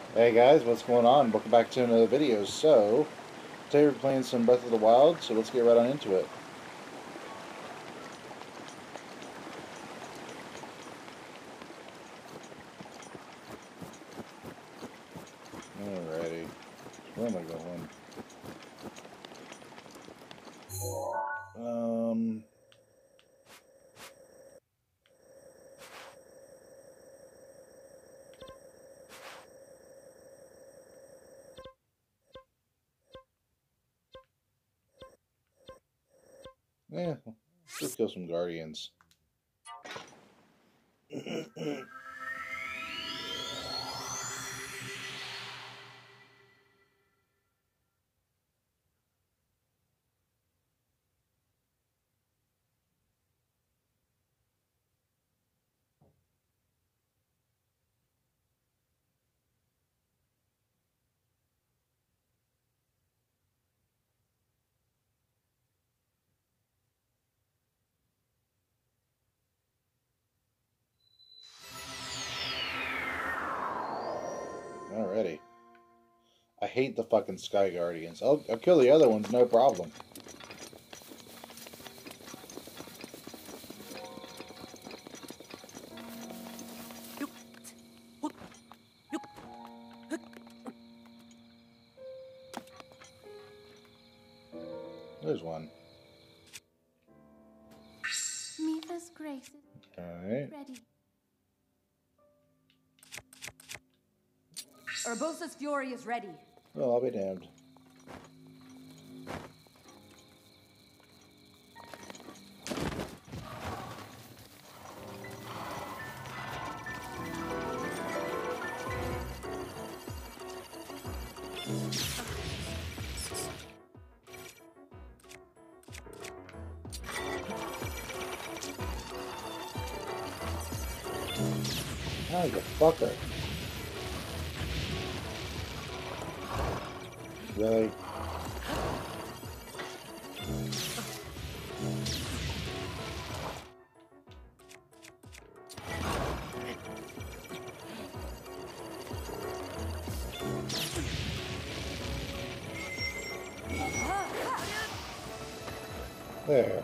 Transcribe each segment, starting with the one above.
Hey guys, what's going on? Welcome back to another video. So, today we're playing some Breath of the Wild, so let's get right on into it. Alrighty. Where am I going? Yeah, let's kill some Guardians. Alrighty. I hate the fucking Sky Guardians. I'll kill the other ones, no problem. There's one. Mipha's grace is Alright. ready. Urbosa's fury is ready. Well, I'll be damned. Oh, you fucker. Really? There.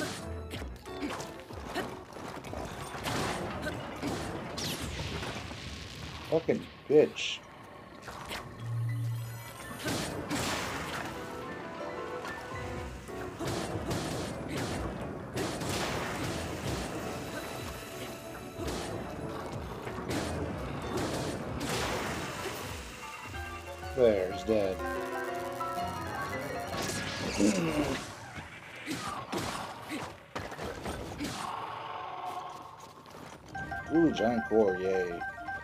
Fucking bitch. There, he's dead. Ooh, giant core, yay.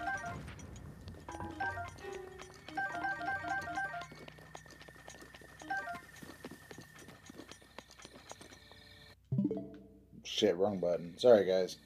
Shit, wrong button. Sorry, guys.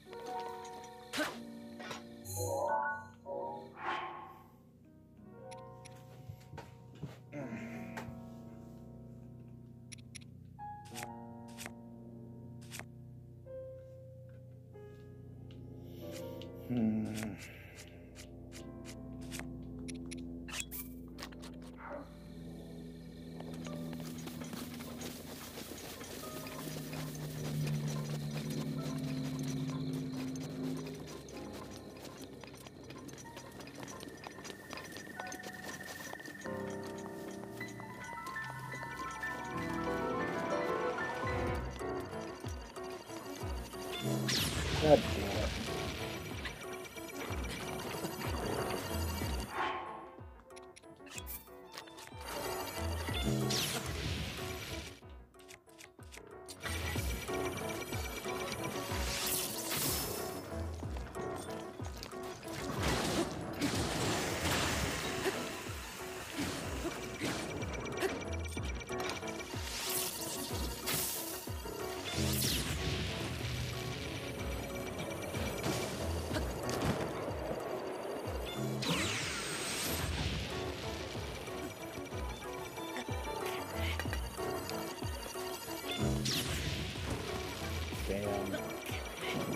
God damn it.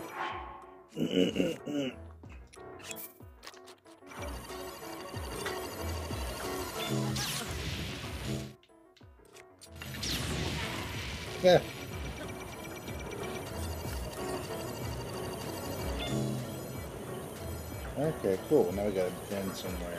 Damn. Yeah. Okay, cool. Now we got a bend somewhere.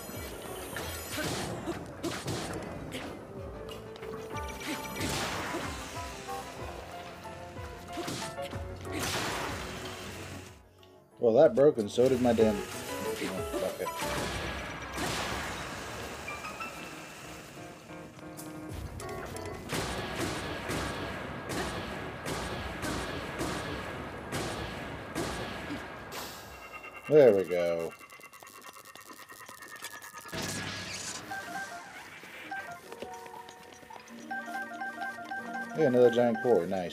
Well, that broke, and so did my damn bucket. There we go. Yeah, another giant core. Nice.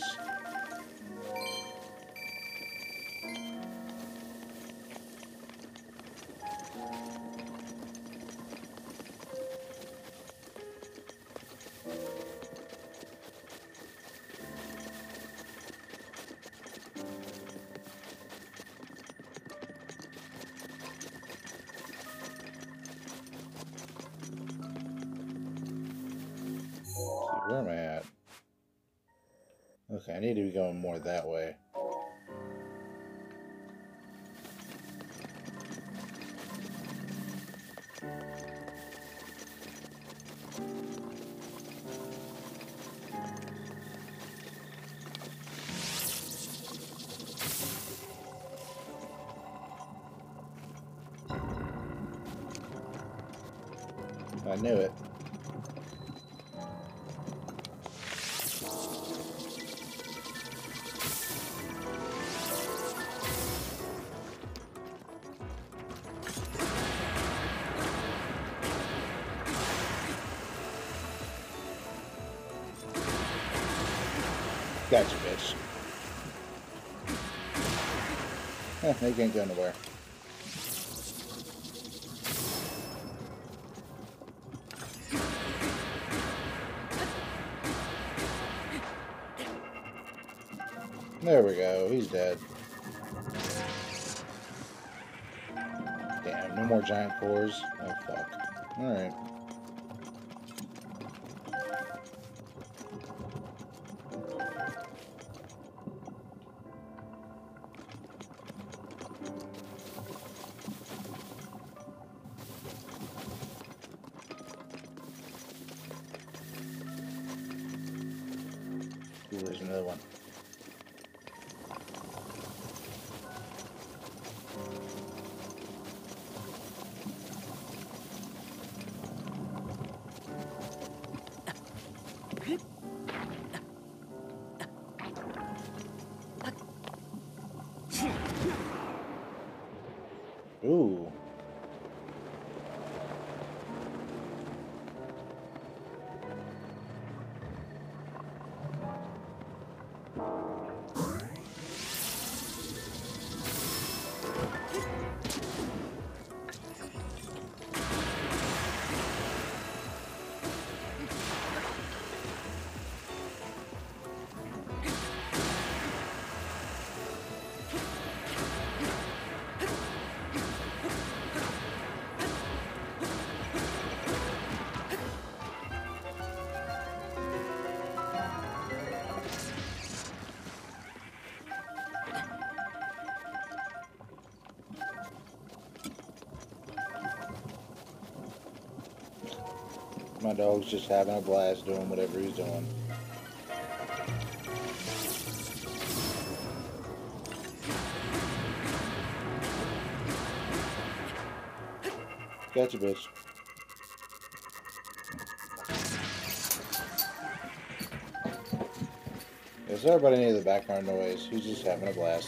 Where am I at? Okay, I need to be going more that way. I knew it. Gotcha, bitch. They can't go nowhere. There we go. He's dead. Damn, no more giant cores. Oh, fuck. Alright. Ooh, there's another one. Ooh. My dog's just having a blast doing whatever he's doing. Gotcha, bitch. Yes, everybody needs the background noise. He's just having a blast.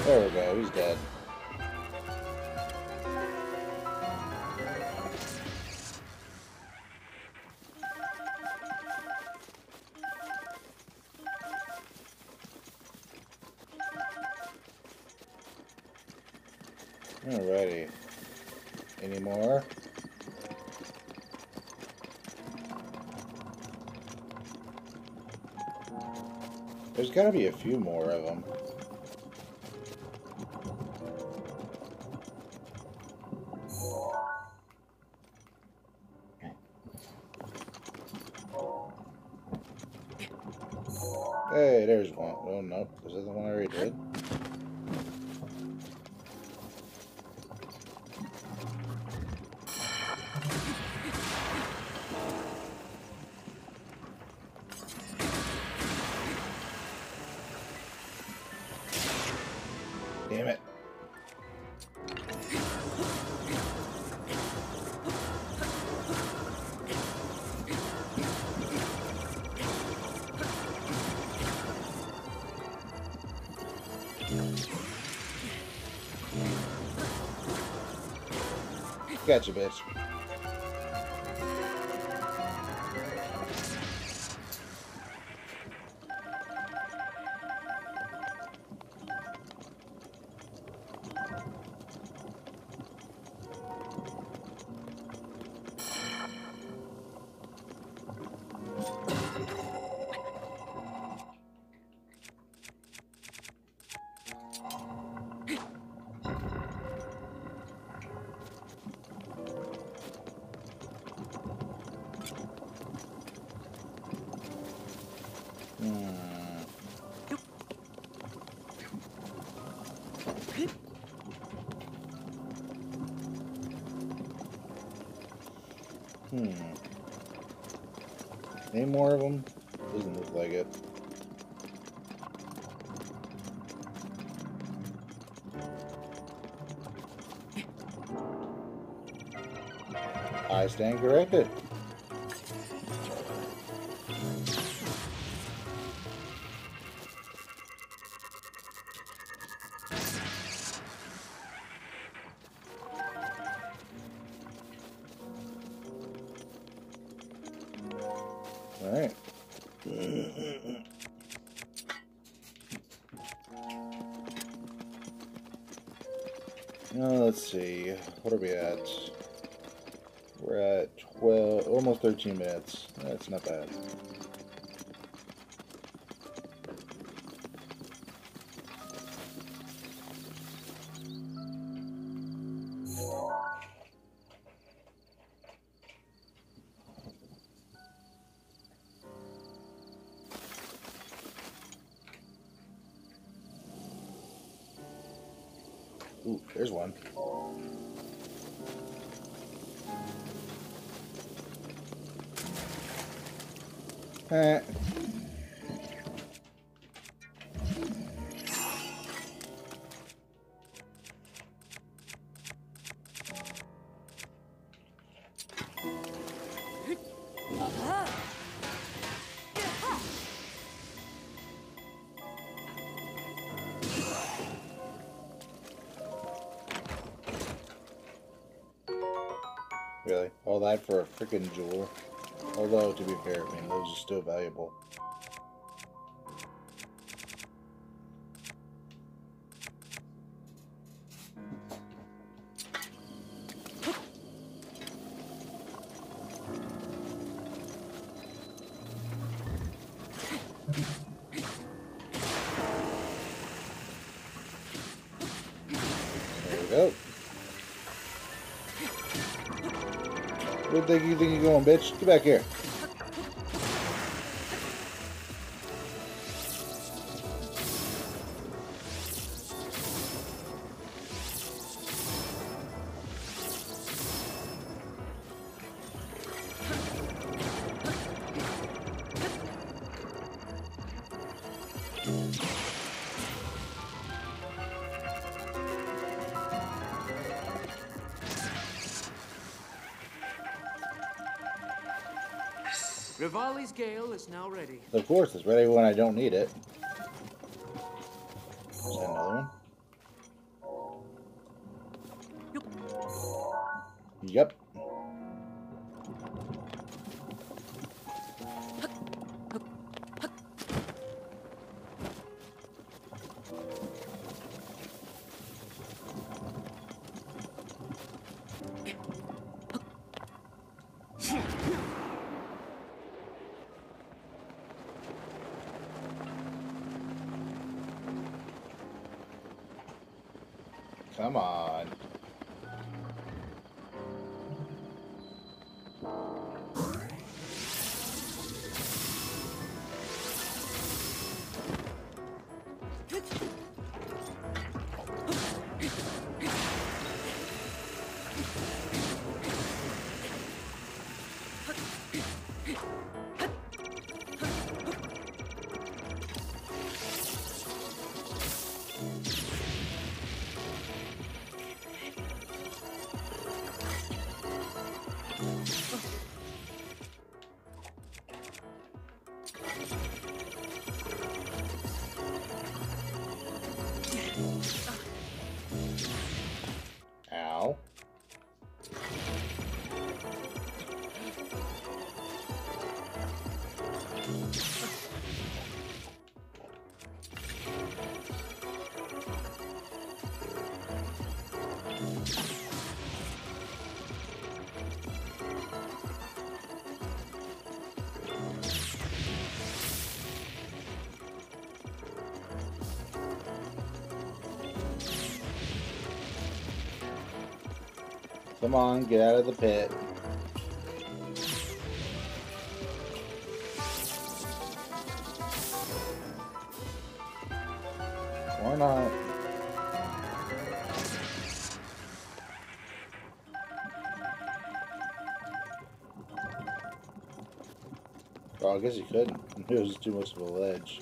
There we go, he's dead. Alrighty. Any more? There's gotta be a few more of them. Hey, there's one. Oh, nope. Is that the one I already did? Damn it. Gotcha, bitch. Any more of them? Doesn't look like it. I stand corrected. Alright. Now let's see. What are we at? We're at 12, almost 13 minutes. That's not bad. Ooh, there's one. Really? All that for a freaking jewel? Although, to be fair, I mean, those are still valuable. There we go. Where the heck you think you're going, bitch? Get back here. Rivali's Gale is now ready. Of course, it's ready when I don't need it. Is that another one? Yep. Come on. Ow. Come on, get out of the pit. Why not? Oh, I guess you couldn't. It was too much of a ledge.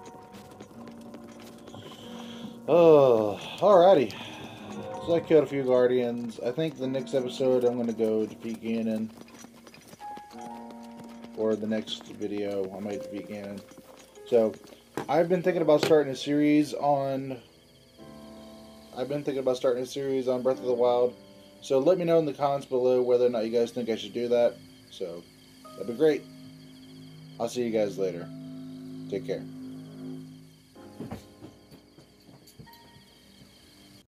Oh, alrighty. So I killed a few Guardians. I think the next episode I'm going to go defeat Ganon. Or the next video I might defeat Ganon. So, I've been thinking about starting a series on... Breath of the Wild. So let me know in the comments below whether or not you guys think I should do that. So, that'd be great. I'll see you guys later. Take care.